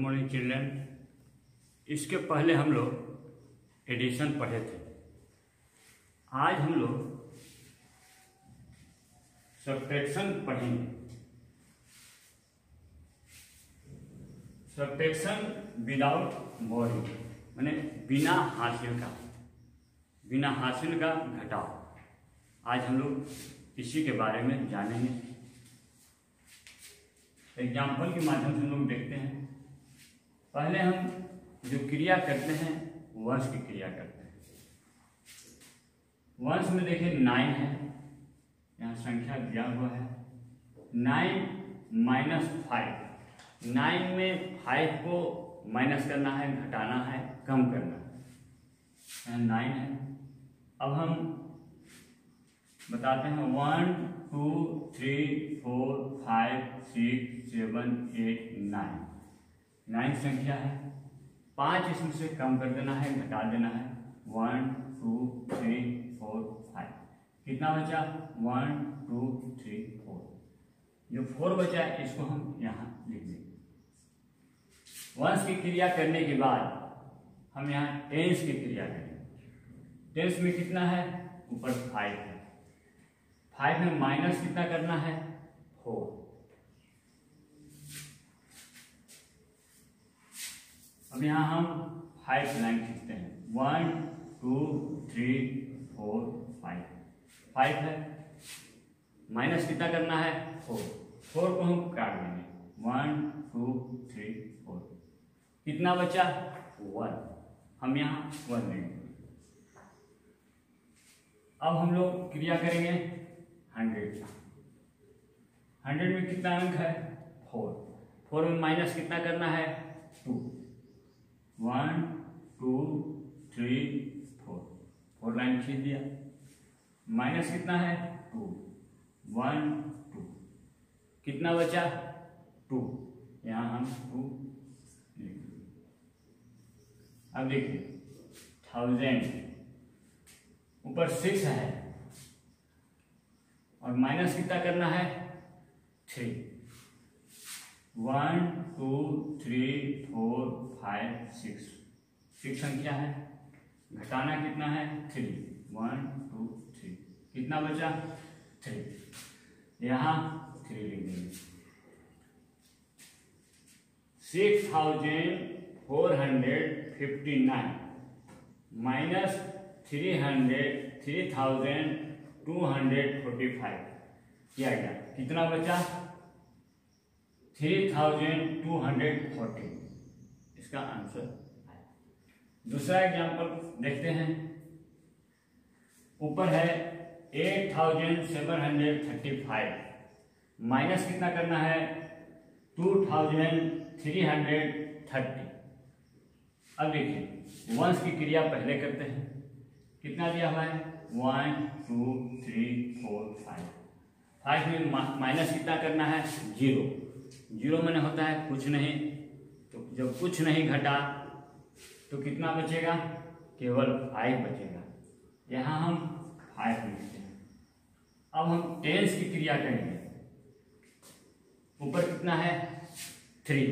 Morning children. इसके पहले हम लोग एडिशन पढ़े थे। आज हम लोग सब्ट्रैक्शन पढ़ेंगे। सब्ट्रैक्शन विदाउट बॉडी माने बिना हासिल का घटाव। आज हम लोग इसी के बारे में जानेंगे। एग्जाम्पल के माध्यम से हम लोग देखते हैं। पहले हम जो क्रिया करते हैं वंश की क्रिया करते हैं। वंश में देखिए 9 है, यहाँ संख्या दिया हुआ है 9 - 5। 9 में 5 को माइनस करना है, घटाना है, कम करना है। यहाँ 9 है। अब हम बताते हैं 1 2 3 4 5 6 7 8 9। 9 संख्या है। 5 इसमें से कम कर देना है, घटा देना है। 1 2 3 4 5 कितना बचा? 1 2 3 4। जो 4 बचा है इसको हम यहाँ लिख देंगे। वंश की क्रिया करने के बाद हम यहाँ टेंस की क्रिया करेंगे। टेंस में कितना है? ऊपर 5 है। 5 में माइनस कितना करना है? 4। अब यहाँ हम 5 लाइन खींचते हैं। 1 2 3 4 5। 5 है, माइनस कितना करना है? 4। 4 को हम काट देंगे। 1 2 3 4 कितना बचा? 1। हम यहाँ 1 लेंगे। अब हम लोग क्रिया करेंगे 100। 100 में कितना अंक है? 4। 4 में माइनस कितना करना है? 2। 1 2 3 4। 4 लाइन खींच दिया। माइनस कितना है? 2। 1 2 कितना बचा? 2। यहाँ हम 2 लिख देंगे। अब देखिए 1000 ऊपर 6 है और माइनस कितना करना है? 3। 1 2 3 4 5 6। 6 संख्या है। घटाना कितना है? 3। 1 2 3 कितना बचा? 3। यहाँ 3 लिख देंगे। 6459 माइनस 3245 किया गया। कितना बचा? 3240। इसका आंसर है। दूसरा एग्जांपल देखते हैं। ऊपर है 8735 माइनस कितना करना है? 2330। अब देखिए वंश की क्रिया पहले करते हैं। कितना दिया हुआ है? 1 2 3 4 5। 5 में माइनस कितना करना है? 0। 0 मैंने होता है कुछ नहीं, तो जब कुछ नहीं घटा तो कितना बचेगा? केवल 5 बचेगा। यहाँ हम 5 लिखते हैं। अब हम टेंस की क्रिया करेंगे। ऊपर कितना है? 3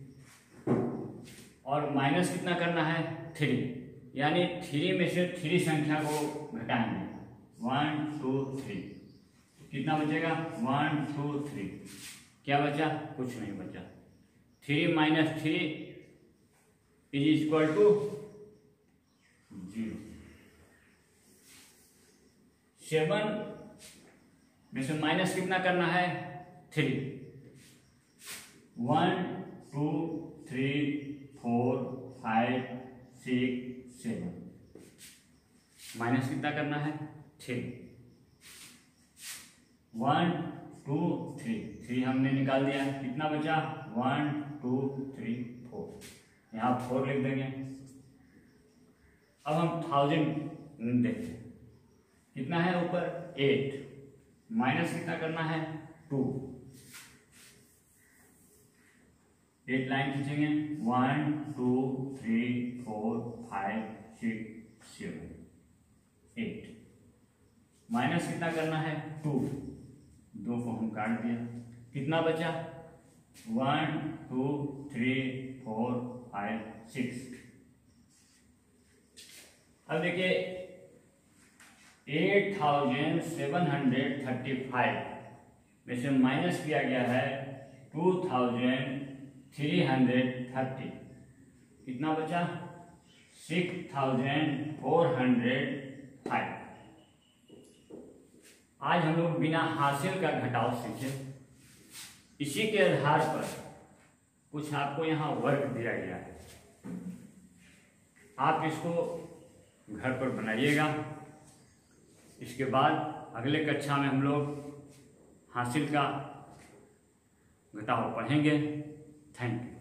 और माइनस कितना करना है? 3। यानी 3 में से 3 संख्या को घटाएंगे। 1 2 3 कितना बचेगा? 1 2 3 क्या बचा? कुछ नहीं बचा। 3 - 3 = 0। 7 में से माइनस कितना करना है? 3। 1 2 3 4 5 6 7 माइनस कितना करना है? 3। 1 2 3 हमने निकाल दिया। कितना बचा? 1 2 3 4। यहाँ 4 लिख देंगे। अब हम 1000 देखते हैं। कितना है ऊपर? 8 माइनस कितना करना है? 2। 8 लाइन खींचेंगे। 1 2 3 4 5 6 7 8 माइनस कितना करना है? 2। 2 को हम काट दिया। कितना बचा? 1 2 3 4 5 6। अब देखिए 8735 में से माइनस किया गया है 2330। कितना बचा? 6405। आज हम लोग बिना हासिल का घटाव सीखे। इसी के आधार पर कुछ आपको यहाँ वर्क दिया गया है, आप इसको घर पर बनाइएगा। इसके बाद अगले कक्षा में हम लोग हासिल का घटाव पढ़ेंगे। Thank you.